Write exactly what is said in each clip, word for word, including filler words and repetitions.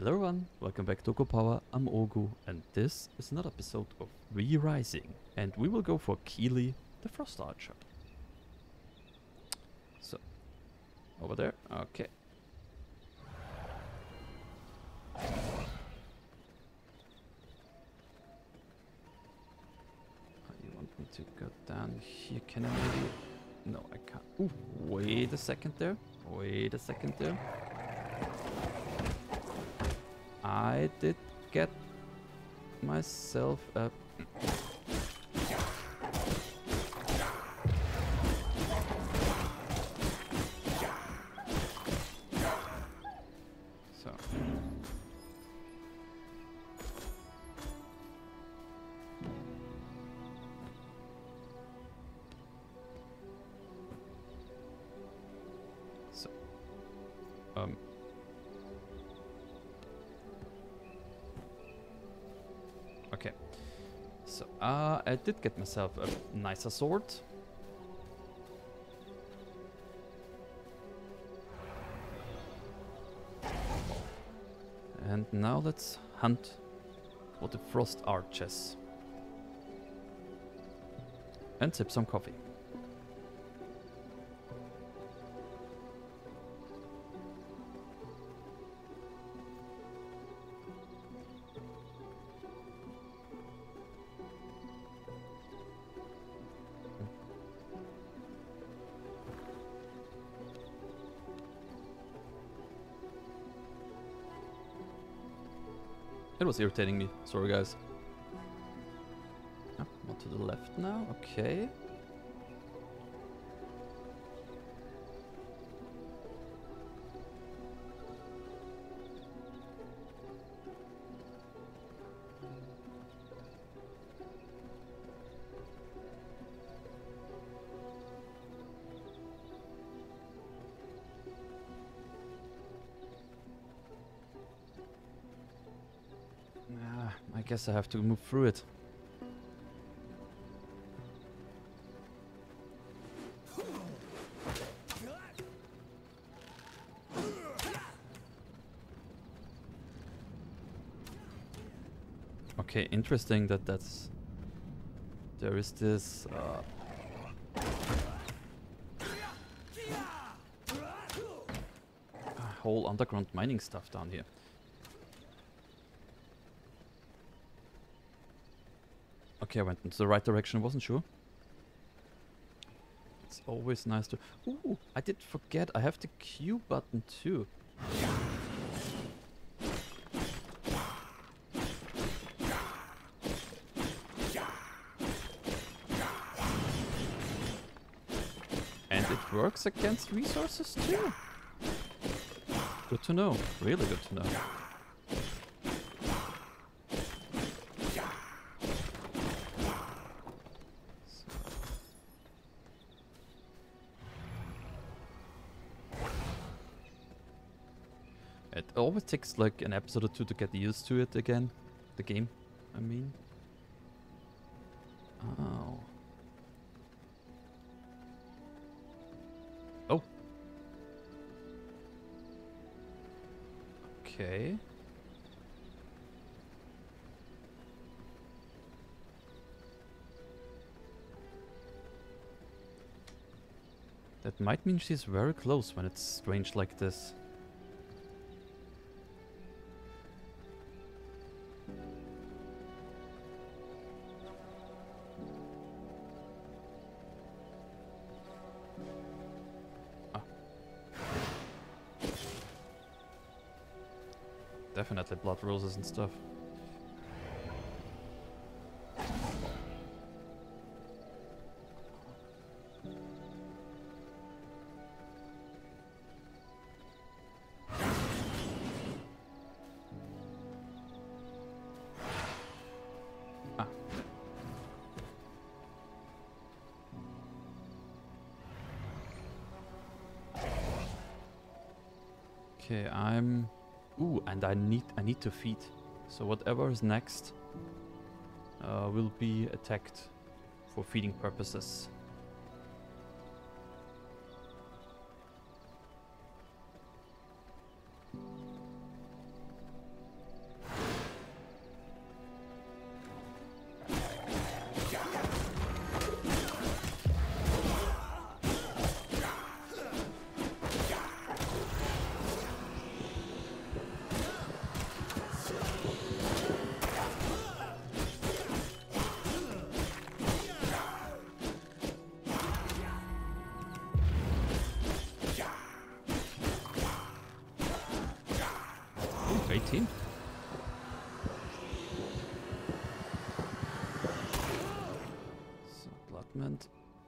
Hello everyone, welcome back to OgoPower. I'm Ogu, and this is another episode of Re-Rising. And we will go for Keely, the Frost Archer. So, over there, okay. You want me to go down here? Can I maybe... No, I can't. Ooh, wait a second there. Wait a second there. I did get myself a... So... So... Um... Okay, so uh, I did get myself a nicer sword. And now let's hunt for the Frost Archers. And sip some coffee. It was irritating me. Sorry, guys. Oh, more to the left now. Okay. I guess I have to move through it. Okay, interesting that that's... There is this... Uh, whole underground mining stuff down here. Okay, I went into the right direction, wasn't sure. It's always nice to... Ooh, I did forget, I have the Q button too. And it works against resources too. Good to know, really good to know. It always takes like an episode or two to get used to it again. The game, I mean. Oh. Oh. Okay. That might mean she's very close when it's strange like this. Definitely blood roses and stuff. Ah. Okay, I'm... Ooh, and I need I need to feed. So whatever is next uh, will be attacked for feeding purposes. nineteen. So, Bloodmint.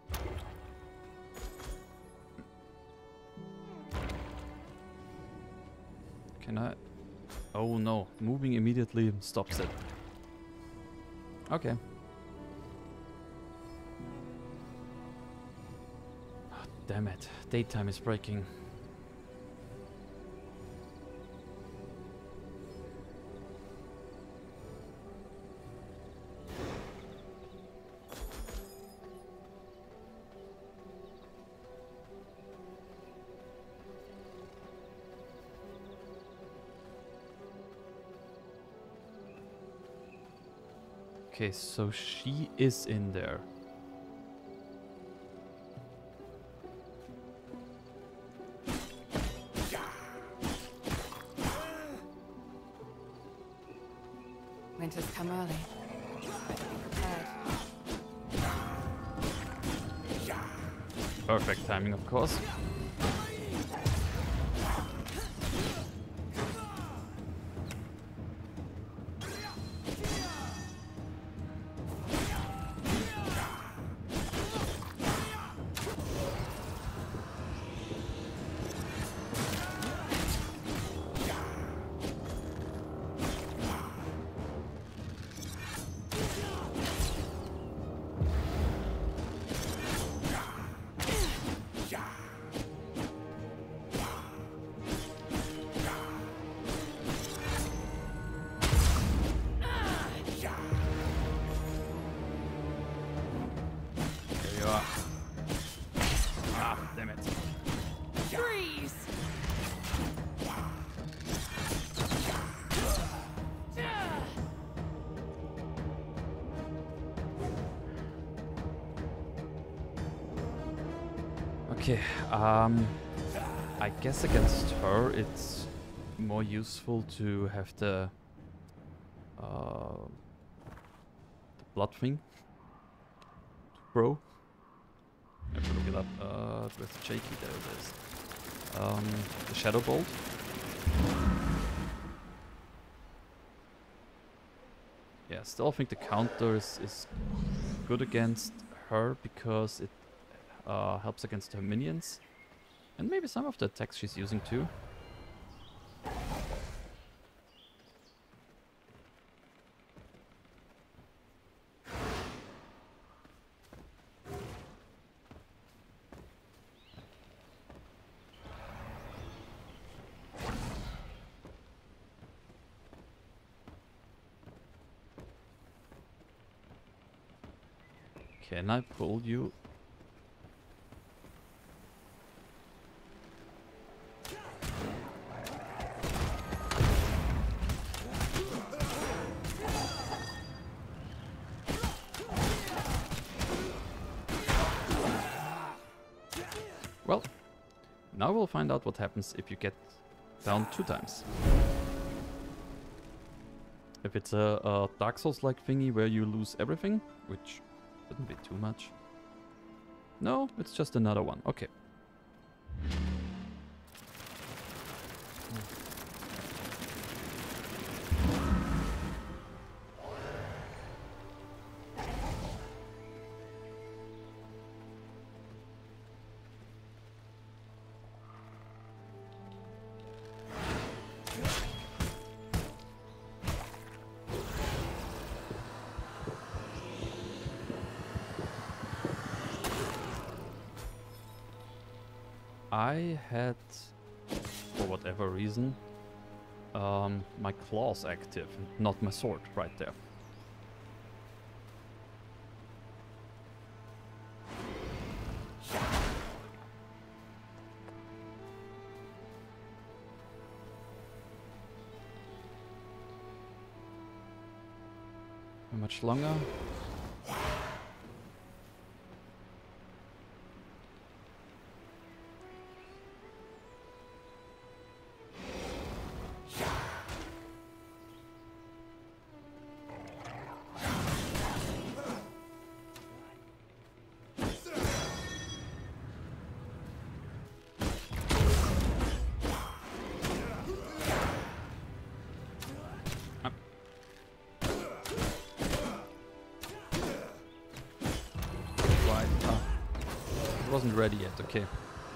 Can I? Oh no, moving immediately stops it. Okay. Oh, damn it, daytime is breaking. Okay, so she is in there. Winter's come early. Better be prepared. Perfect timing, of course. Okay, um, I guess against her it's more useful to have the, uh, the blood thing to grow. I have to look it up. Uh, with the shaky, there it is. Um, the Shadow Bolt. Yeah, still think the counter is, is good against her because it Uh, helps against her minions. And maybe some of the attacks she's using too. Can I pull you? Well, now we'll find out what happens if you get down two times. If it's a, a Dark Souls-like thingy where you lose everything, which shouldn't be too much. No, it's just another one. Okay. I had, for whatever reason, um, my claws active, not my sword right there. How much longer? wasn't ready yet, okay.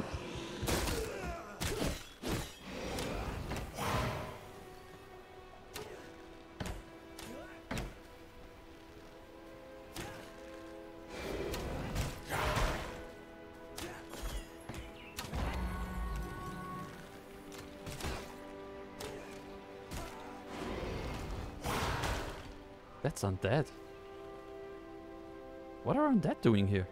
That's undead. What are undead doing here?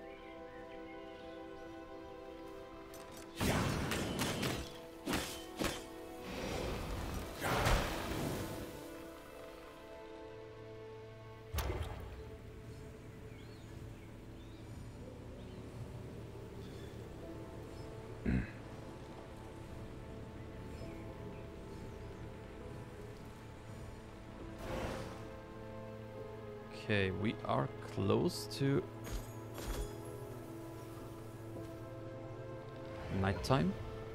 Okay, we are close to nighttime.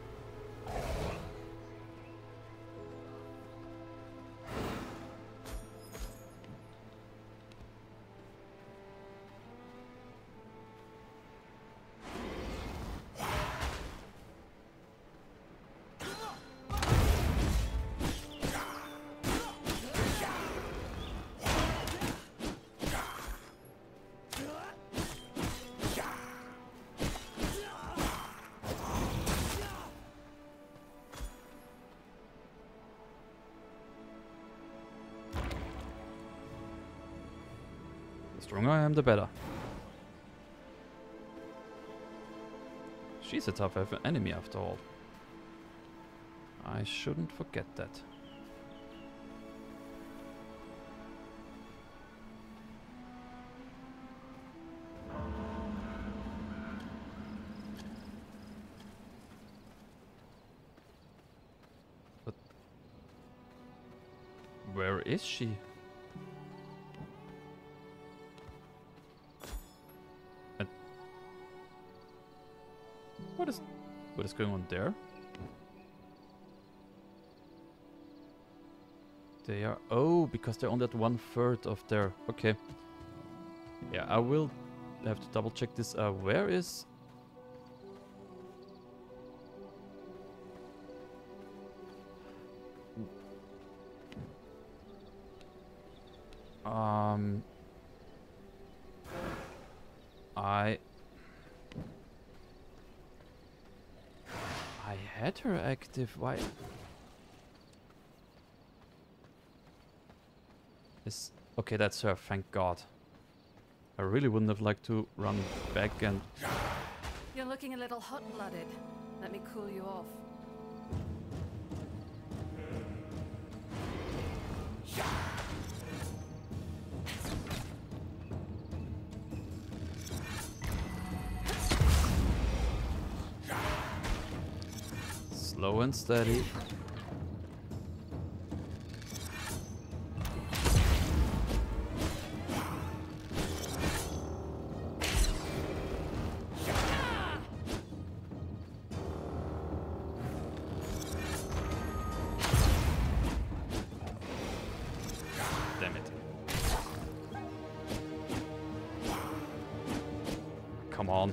The stronger I am, the better. She's a tough ev- enemy after all. I shouldn't forget that. But where is she? What is what is going on there? They are oh, because they're only at one third of their okay. Yeah, I will have to double check this. Uh, where is um I I had her active. Why? Is okay, that's her, thank God. I really wouldn't have liked to run back and... You're looking a little hot-blooded. Let me cool you off. Slow and steady. Damn it. Come on.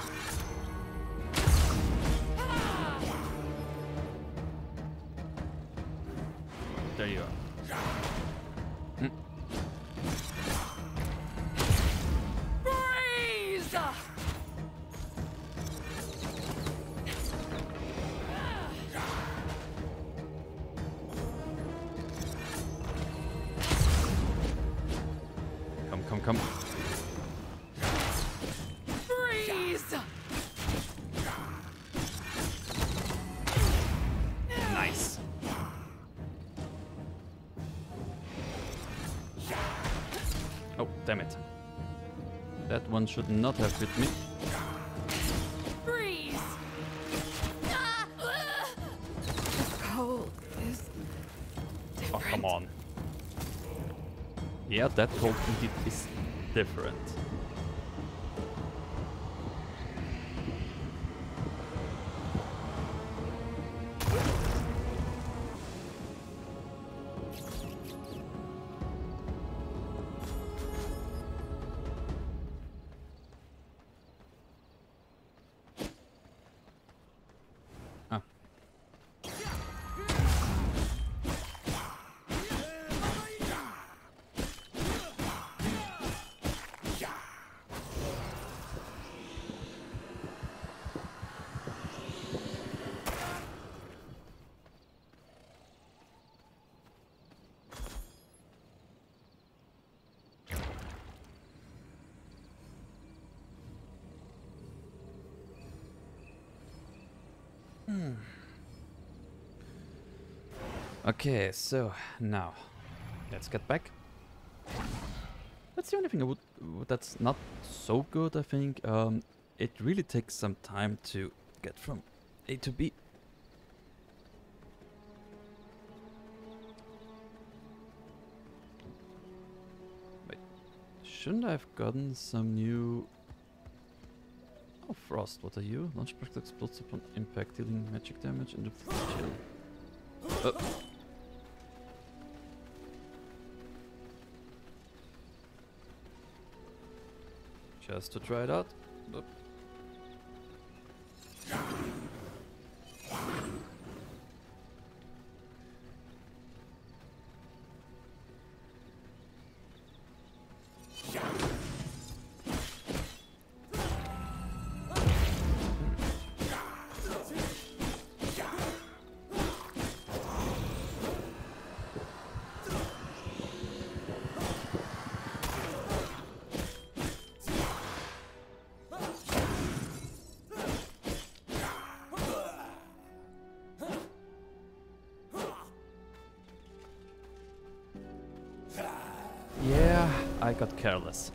There you are. Mm. Freeze! Come, come, come. Freeze! Nice. Oh, damn it. That one should not have hit me. Freeze! This cold is different. Oh, come on. Yeah, that cold indeed is different. Hmm. Okay, so now let's get back. That's the only thing I would, that's not so good, I think. Um, it really takes some time to get from A to B. Wait, shouldn't I have gotten some new... Oh, Frost, what are you? Launch projectile explodes upon impact, dealing magic damage and chill. Oh. Just to try it out. Oop. Yeah, I got careless.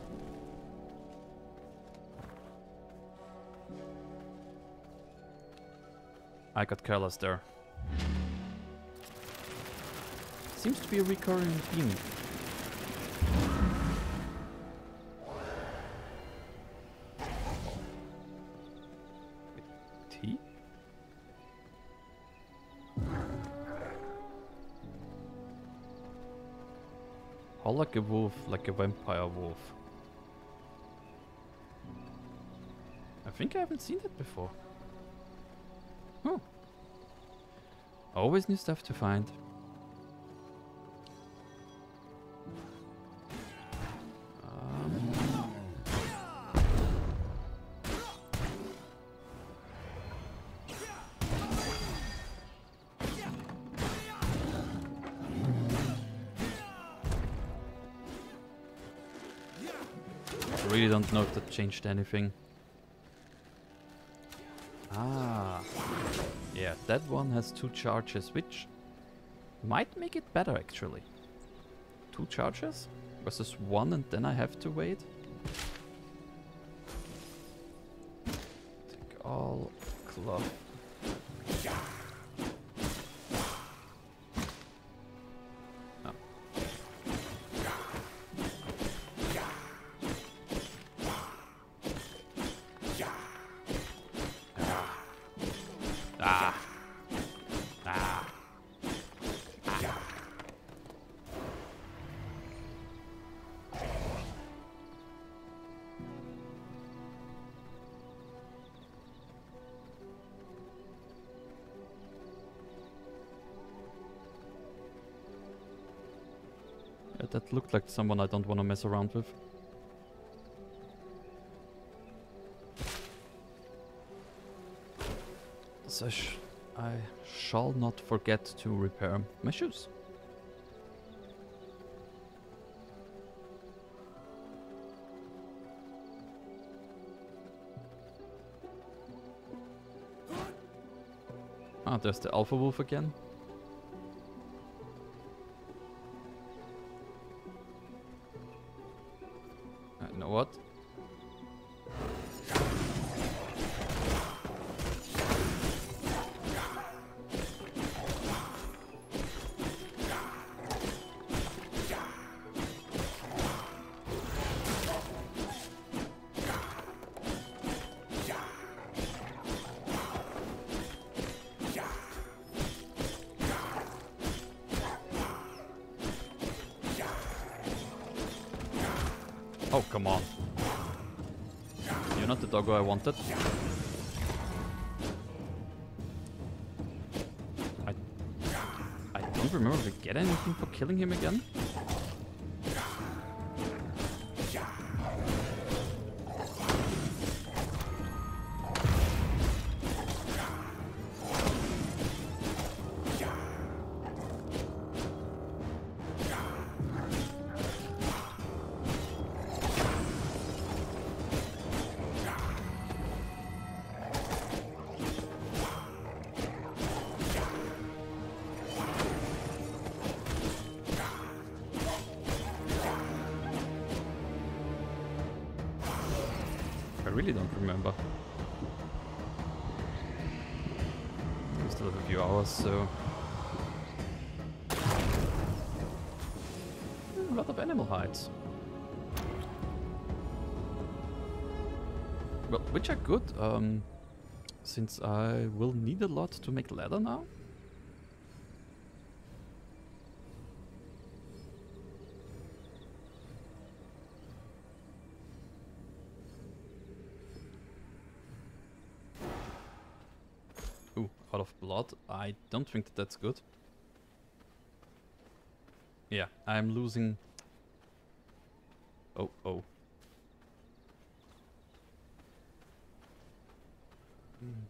I got careless there. Seems to be a recurring theme. Tea? How like a wolf, like a vampire wolf. I think I haven't seen that before. Oh. Always new stuff to find. Um. I really don't know if that changed anything. Ah. Yeah, that one has two charges, which might make it better actually. Two charges versus one and then I have to wait. Take all club. No. Ah. Ah. Ah. Yeah, that looked like someone I don't want to mess around with. So sh I shall not forget to repair my shoes. Ah, there's the Alpha Wolf again. Uh, you know what? Oh, come on. You're not the doggo I wanted. I... I don't remember if we get anything for killing him again. really don't remember. We still have a few hours, so... A lot of animal hides. Well, which are good, um, since I will need a lot to make leather now. Ooh, out of blood. I don't think that that's good. Yeah, I'm losing... Oh, oh. Mm.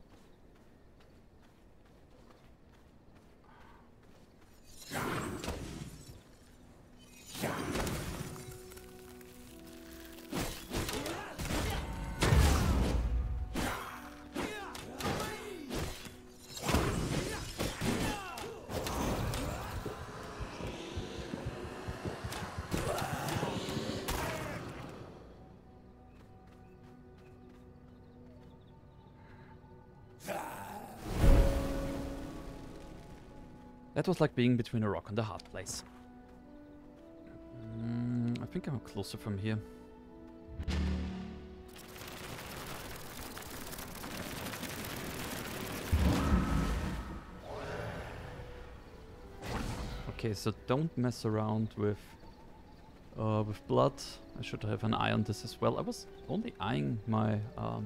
That was like being between a rock and a hard place. Mm, I think I'm closer from here. Okay, so don't mess around with uh, with blood. I should have an eye on this as well. I was only eyeing my um,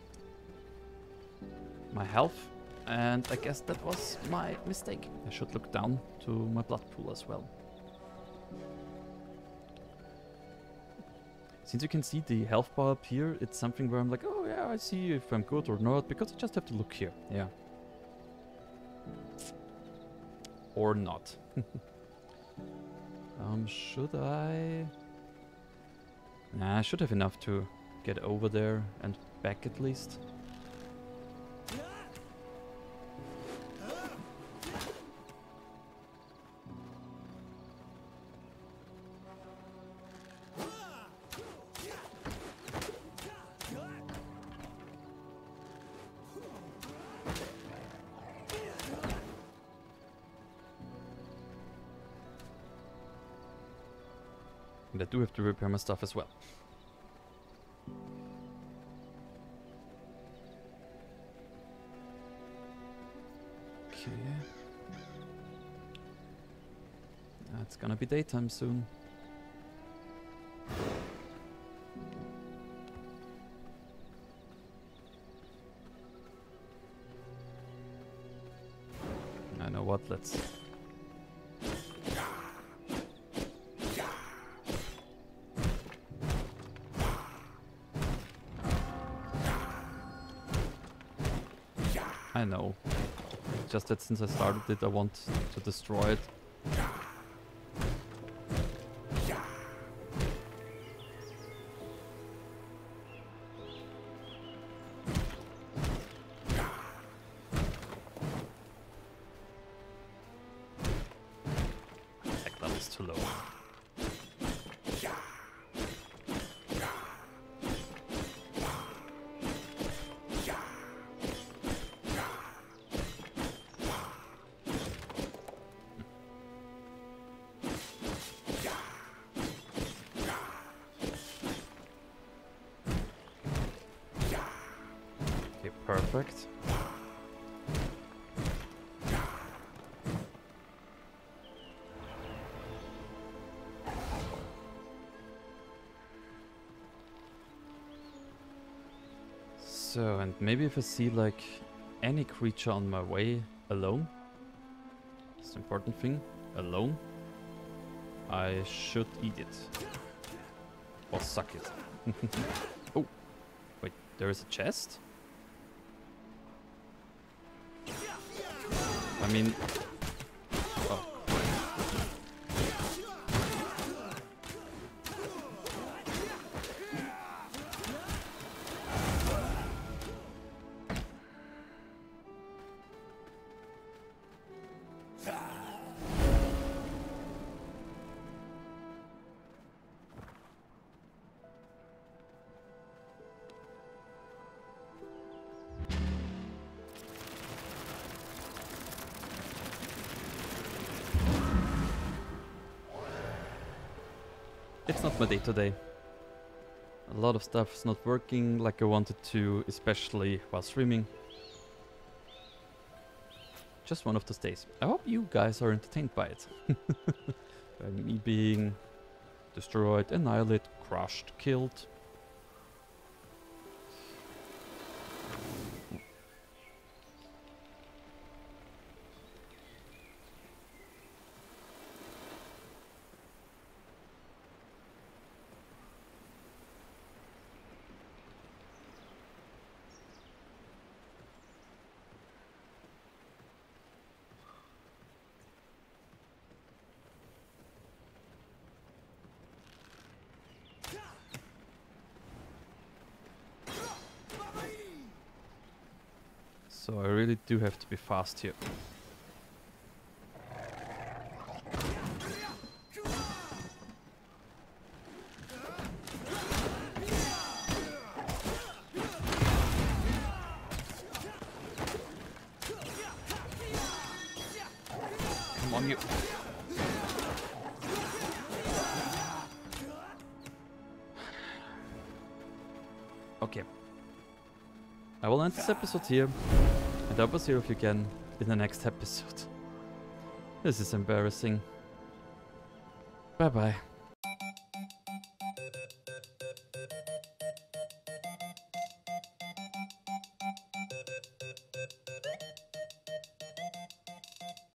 my health. And I guess that was my mistake. I should look down to my blood pool as well. Since you can see the health bar up here, it's something where I'm like, oh yeah, I see if I'm good or not, because I just have to look here. Yeah. Or not. um, should I... Nah, I should have enough to get over there and back at least. And I do have to repair my stuff as well. Okay. It's gonna be daytime soon. I know what, let's... I know. Just that since I started it, I want to destroy it. Attack level is too low. Perfect. So, and maybe if I see like any creature on my way alone, it's the important thing, alone, I should eat it. Or suck it. Oh, wait, there is a chest? I mean... Oh. It's not my day today. A lot of stuff's not working like I wanted to, especially while streaming. Just one of those days. I hope you guys are entertained by it. By me being destroyed, annihilated, crushed, killed. So I really do have to be fast here. Come on, you. Okay. I will end this episode here. And I will see you again in the next episode. This is embarrassing. Bye bye.